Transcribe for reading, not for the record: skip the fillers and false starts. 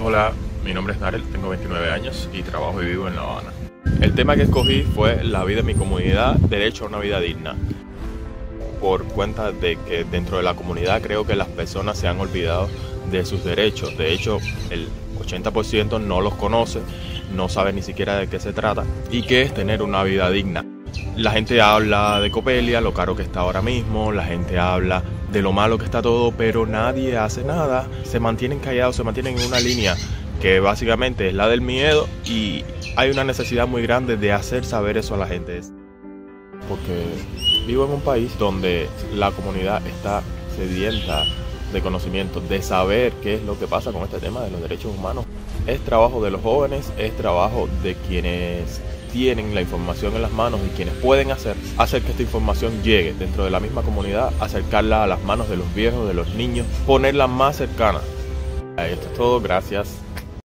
Hola, mi nombre es Narel, tengo 29 años y trabajo y vivo en La Habana. El tema que escogí fue la vida en mi comunidad, derecho a una vida digna. Por cuenta de que dentro de la comunidad creo que las personas se han olvidado de sus derechos. De hecho, el 80% no los conoce, no sabe ni siquiera de qué se trata y qué es tener una vida digna. La gente habla de Copelia, lo caro que está ahora mismo, la gente habla de lo malo que está todo, pero nadie hace nada. Se mantienen callados, se mantienen en una línea que básicamente es la del miedo, y hay una necesidad muy grande de hacer saber eso a la gente. Porque vivo en un país donde la comunidad está sedienta de conocimiento, de saber qué es lo que pasa con este tema de los derechos humanos. Es trabajo de los jóvenes, es trabajo de quienes tienen la información en las manos y quienes pueden hacer que esta información llegue dentro de la misma comunidad, acercarla a las manos de los viejos, de los niños, ponerla más cercana. Esto es todo, gracias.